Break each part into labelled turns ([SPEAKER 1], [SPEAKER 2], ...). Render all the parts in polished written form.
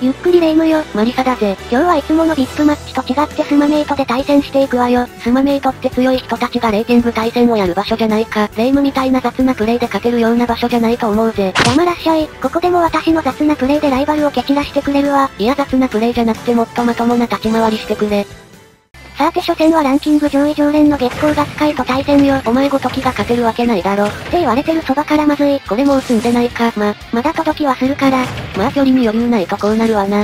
[SPEAKER 1] ゆっくりレ夢ムよ。マリサだぜ。今日はいつものビッグマッチと違ってスマメイトで対戦していくわよ。スマメイトって強い人たちがレーティング対戦をやる場所じゃないか。レ夢ムみたいな雑なプレイで勝てるような場所じゃないと思うぜ。黙らっしゃい。ここでも私の雑なプレイでライバルを蹴散らしてくれるわ。いや雑なプレイじゃなくてもっとまともな立ち回りしてくれ。さて初戦はランキング上位常連の月光が使いと対戦よ。お前ごときが勝てるわけないだろ。って言われてるそばからまずい。これもう積んでないか。まだ届きはするから。まあ距離に余裕ないとこうなるわな。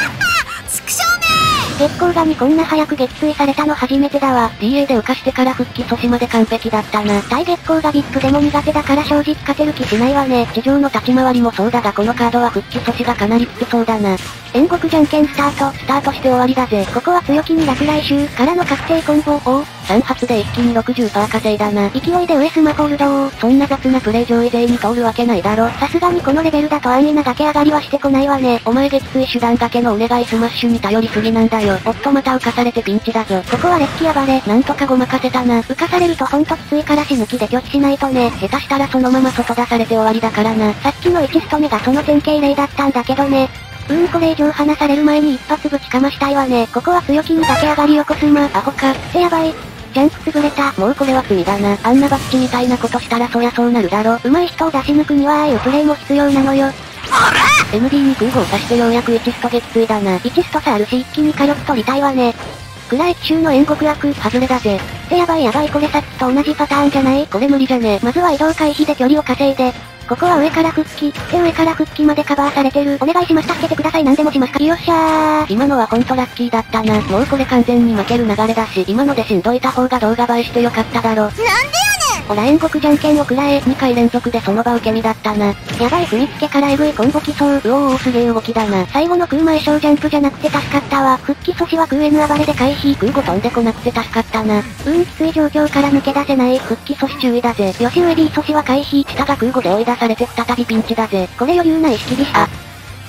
[SPEAKER 1] 月光がにこんな早く撃墜されたの初めてだわ。DA で浮かしてから復帰阻止まで完璧だったな。対月光がビッグでも苦手だから正直勝てる気しないわね。地上の立ち回りもそうだがこのカードは復帰阻止がかなりきつそうだな。煉獄じゃんけんスタートして終わりだぜ。ここは強気に落雷襲からの確定コンボを、3発で一気に 60% 稼いだな。勢いで上スマホールドを、そんな雑なプレイ上位勢に通るわけないだろ。さすがにこのレベルだと安易な崖上がりはしてこないわね。お前撃墜手段崖のお願いスマッシュに頼りすぎなんだよ。おっとまた浮かされてピンチだぞ。ここはレッキ暴れ、なんとかごまかせたな。浮かされるとほんときついから死ぬ気で拒否しないとね。下手したらそのまま外出されて終わりだからな。さっきの1スト目がその典型例だったんだけどね。これ以上離される前に一発ぶちかましたいわね。ここは強気に崖上がり横スマ。アホか。ってやばい。ジャンプ潰れた。もうこれは罪だな。あんなバッチみたいなことしたらそりゃそうなるだろ。上手い人を出し抜くにはああいうプレイも必要なのよ。MD に空砲刺してようやく1スト撃墜だな。1スト差あるし一気に火力取りたいわね。暗い奇襲の煉獄悪、外れだぜ。ってやばいこれさっきと同じパターンじゃない？これ無理じゃね。まずは移動回避で距離を稼いで。ここは上から復帰。上から復帰までカバーされてる。お願いします。助けてください。何でもしますか。よっしゃー。今のはほんとラッキーだったな。もうこれ完全に負ける流れだし、今のでしんどいた方が動画映えしてよかっただろ。なんでやねん。ほら煉獄じゃんけんを食らえ。2回連続でその場受け身だったな。やばい踏みつけからエグいコンボ来そう。すげえ動きだな。最後の空前小ジャンプじゃなくて助かったわ。復帰阻止は空 N 暴れで回避。空後飛んでこなくて助かったな。きつい状況から抜け出せない。復帰阻止注意だぜ。よし上 B 阻止は回避。下が空後で追い出されて再びピンチだぜ。これ余裕な意識でした。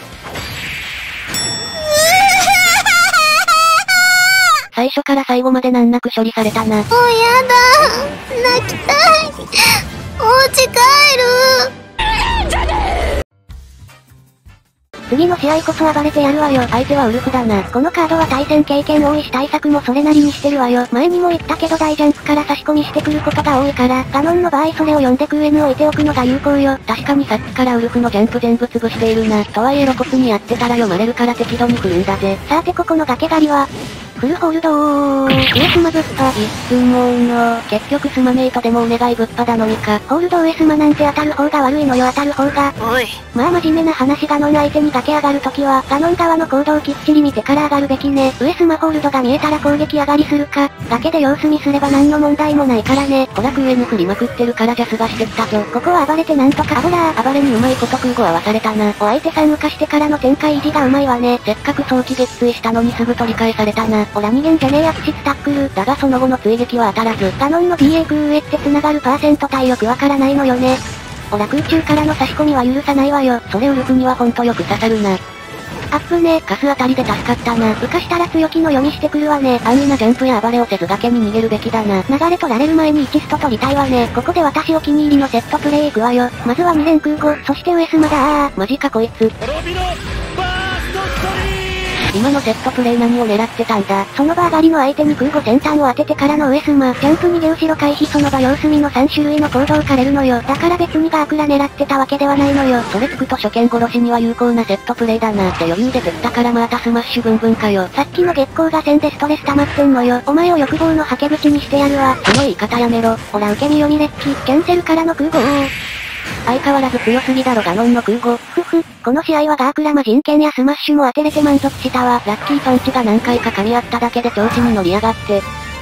[SPEAKER 1] 最初から最後まで難なく処理されたな。もうや
[SPEAKER 2] だ。泣きたい。お家帰る。
[SPEAKER 1] 次の試合こそ暴れてやるわよ。相手はウルフだな。このカードは対戦経験多いし対策もそれなりにしてるわよ。前にも言ったけど大ジャンプから差し込みしてくることが多いから、ガノンの場合それを読んで空 N 置いておくのが有効よ。確かにさっきからウルフのジャンプ全部潰しているな。とはいえ露骨にやってたら読まれるから適度に来るんだぜ。さてここの崖狩りは、フルホールドー。上スマぶっぱ。一寸もんの。結局スマメイトでもお願いぶっぱだのにか。ホールド上スマなんて当たる方が悪いのよ。当たる方が。おい。まあ真面目な話ガノン相手に崖上がるときは、ガノン側の行動をきっちり見てから上がるべきね。上スマホールドが見えたら攻撃上がりするか。崖で様子見すれば何の問題もないからね。ほら空 N 振りまくってるからジャスがしてきたぞ。ここは暴れてなんとか。ほら暴れにうまいこと空語合わされたな。お相手さん浮かしてからの展開維持がうまいわね。せっかく早期撃墜したのにすぐ取り返されたな。ほら逃げんじゃねえやクシスタックル。だがその後の追撃は当たらず。ガノンの BA 空上って繋がるパーセント帯よくわからないのよね。ほら空中からの差し込みは許さないわよ。それウルフにはほんとよく刺さるな。アップね。カスあたりで助かったな。浮かしたら強気の読みしてくるわね。安易なジャンプや暴れをせず崖に逃げるべきだな。流れ取られる前に1スト取りたいわね。ここで私お気に入りのセットプレイ行くわよ。まずは2連空後、そして上スマだマジかこいつ。今のセットプレイ何を狙ってたんだ。その場上がりの相手に空後先端を当ててからの上スマ。ジャンプ逃げ後ろ回避その場様子見の3種類の行動をかれるのよ。だから別にガークラ狙ってたわけではないのよ。それ聞くと初見殺しには有効なセットプレイだなって余裕でてきたからまたスマッシュブンブンかよ。さっきの月光が線でストレス溜まってんのよ。お前を欲望のはけ口にしてやるわ。その言い方やめろ。ほら受け身読みレッキ。キャンセルからの空後相変わらず強すぎだろガノンの空後。この試合はガークラマ人権やスマッシュも当てれて満足したわ。ラッキーパンチが何回か噛み合っただけで調子に乗り上がって。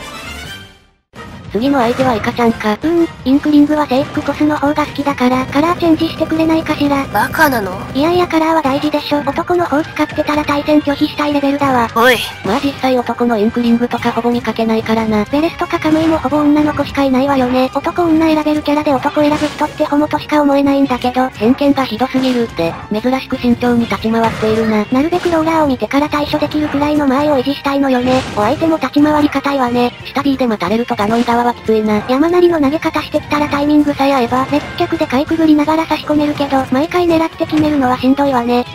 [SPEAKER 1] 次の相手はイカちゃんか。インクリングはセイックコスの方が好きだから、カラーチェンジしてくれないかしら。
[SPEAKER 2] バカなの？
[SPEAKER 1] いやいやカラーは大事でしょ。男の方使ってたら対戦拒否したいレベルだわ。
[SPEAKER 2] おい。
[SPEAKER 1] まあ実際男のインクリングとかほぼ見かけないからな。ベレスとかカムイもほぼ女の子しかいないわよね。男女選べるキャラで男選ぶ人ってホモとしか思えないんだけど、偏見がひどすぎるって、珍しく慎重に立ち回っているな。なるべくローラーを見てから対処できるくらいの間合いを維持したいのよね。お相手も立ち回り硬いわね。下 B で待たれるとガノン側はきついな。山なりの投げ方してきたらタイミングさえ合えば、列脚でかいくぐりながら差し込めるけど、毎回狙って決めるのはしんどいわね。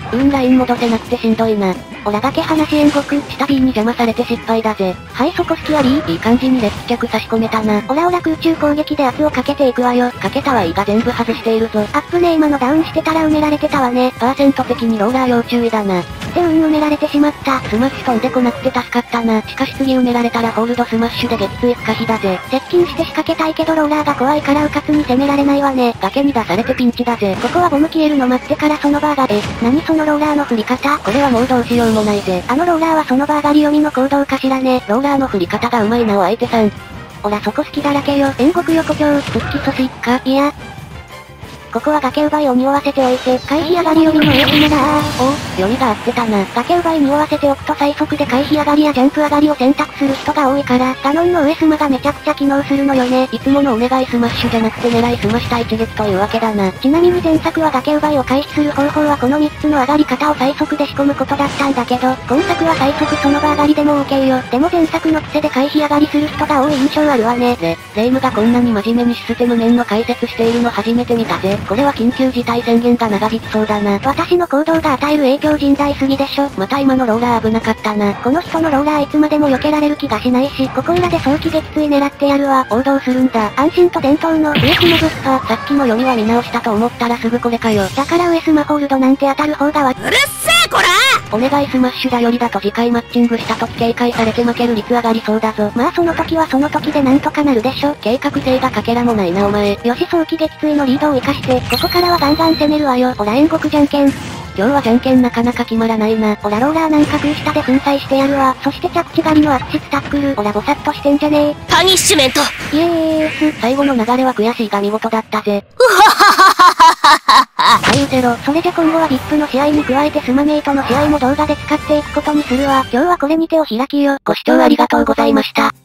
[SPEAKER 1] ライン戻せなくてしんどいな。オラ崖話し演国、下 B に邪魔されて失敗だぜ。はい、そこ好きあり、いい感じに列着差し込めたな。オラ空中攻撃で圧をかけていくわよ。かけたはいいが全部外しているぞ。アップね、今のダウンしてたら埋められてたわね。パーセント的にローラー要注意だな。埋められてしまった。スマッシュ飛んでこなくて助かったな。しかし次埋められたらホールドスマッシュで撃墜不可避だぜ。接近して仕掛けたいけどローラーが怖いからうかつに攻められないわね。崖に出されてピンチだぜ。ここはボム消えるの待ってからそのバーが、何そのローラーの振り方？これはもうどうしようもないぜ。あのローラーはそのバーがり読みの行動かしらね。ローラーの振り方が上手いなお相手さん。オラそこ好きだらけよ。煉獄横丁、復帰阻止か、いや。ここは崖奪いを匂わせておいて、回避上がり読みのエースだ読みが合ってたな。崖奪い匂わせておくと最速で回避上がりやジャンプ上がりを選択する人が多いから、ガノンの上スマがめちゃくちゃ機能するのよね。いつものお願いスマッシュじゃなくて狙いスマした一撃というわけだな。ちなみに前作は崖奪いを回避する方法はこの3つの上がり方を最速で仕込むことだったんだけど、今作は最速その場上がりでも OK よ。でも前作の癖で回避上がりする人が多い印象あるわね。レイムがこんなに真面目にシステム面の解説しているの初めて見たぜ。これは緊急事態宣言が長引きそうだな。私の行動が与える影響甚大すぎでしょ。また今のローラー危なかったな。この人のローラーいつまでも避けられる気がしないし、ここ裏で早期撃墜狙ってやるわ。王道するんだ。安心と伝統の上スマブッファ。さっきの読みは見直したと思ったらすぐこれかよ。だから上スマホールドなんて当たる方がうるせえこらお願いスマッシュだよりだと次回マッチングした時警戒されて負ける率上がりそうだぞ。まあその時はその時でなんとかなるでしょ。計画性がかけらもないなお前。よし早期撃墜のリードを活かして、ここからはガンガン攻めるわよ。ほら煉獄じゃんけん。今日はじゃんけんなかなか決まらないな。オラローラーなんか空下で粉砕してやるわ。そして着地狩りのアッチスタックル。オラボサッとしてんじゃねえ。
[SPEAKER 2] パニッシュメント
[SPEAKER 1] イエース。最後の流れは悔しいが見事だったぜ。はい、ゼロ。それじゃ今後は VIP の試合に加えてスマメイトの試合も動画で使っていくことにするわ。今日はこれにてお開きよ。ご視聴ありがとうございました。